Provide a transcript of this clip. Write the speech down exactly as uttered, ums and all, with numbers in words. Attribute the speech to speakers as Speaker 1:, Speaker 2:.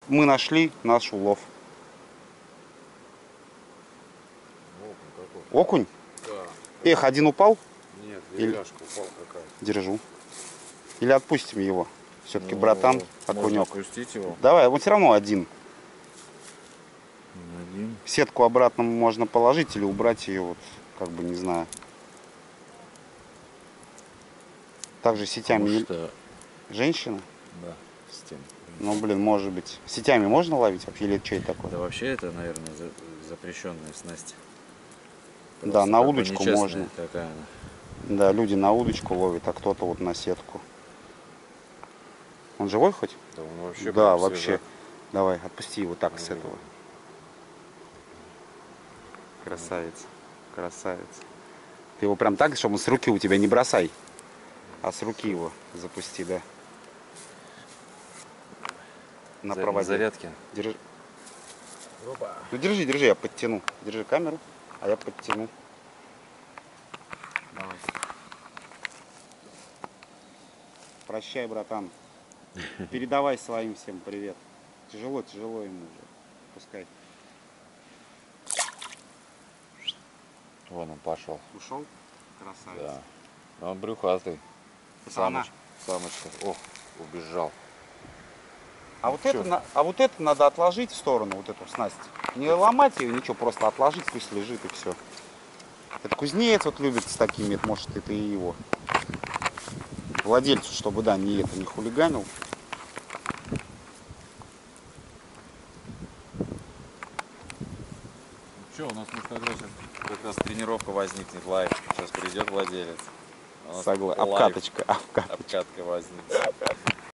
Speaker 1: мы нашли наш улов. Окунь?
Speaker 2: Да.
Speaker 1: Эх, один упал?
Speaker 2: Нет,
Speaker 1: деревяшка
Speaker 2: упал какая-то.
Speaker 1: Держу. Или отпустим его? Все-таки,
Speaker 2: ну,
Speaker 1: братан, окунек.
Speaker 2: Отпустить его.
Speaker 1: Давай, он все равно один.
Speaker 2: Один.
Speaker 1: Сетку обратно можно положить или убрать ее, вот, как бы, не знаю. Также сетями не...
Speaker 2: Что...
Speaker 1: Женщина?
Speaker 2: Да, с тем.
Speaker 1: Ну, блин, может быть. Сетями можно ловить вообще, или это что это такое?
Speaker 2: Да вообще это, наверное, за... запрещенная снасть. Просто
Speaker 1: да, на удочку можно.
Speaker 2: Такая она.
Speaker 1: Да, люди на удочку ловят, а кто-то вот на сетку. Он живой хоть?
Speaker 2: Да, он вообще,
Speaker 1: да,
Speaker 2: прям
Speaker 1: вообще.
Speaker 2: свежак.
Speaker 1: Давай, отпусти его так,
Speaker 2: Ну,
Speaker 1: с этого. Красавец, красавец. Ты его прям так, чтобы он с руки у тебя не бросай. А с руки его запусти, да. На
Speaker 2: За...
Speaker 1: проводе.
Speaker 2: Зарядки.
Speaker 1: Держи.
Speaker 2: Опа.
Speaker 1: Ну держи, держи, я подтяну. Держи камеру, а я подтяну.
Speaker 2: Давай.
Speaker 1: Прощай, братан. Передавай своим всем привет. Тяжело, тяжело ему уже. Пускай.
Speaker 2: Вон он пошел.
Speaker 1: Ушел? Красавец.
Speaker 2: Да. Но он брюхастый.
Speaker 1: Это
Speaker 2: Самочка. Самочка. Ох, убежал.
Speaker 1: А вот,
Speaker 2: Чё?
Speaker 1: это, а вот это надо отложить в сторону, вот эту снасть. Не ломать ее, ничего, просто отложить, пусть лежит и все. Это кузнец вот любит с такими, это, может, это и его. Владельцу, чтобы, да, не это, не хулиганил.
Speaker 2: Что, у нас может тогда сейчас как раз тренировка возникнет, лайв. Сейчас придет владелец.
Speaker 1: Согласен. Обкаточка, обкаточка.
Speaker 2: Обкатка возникнет.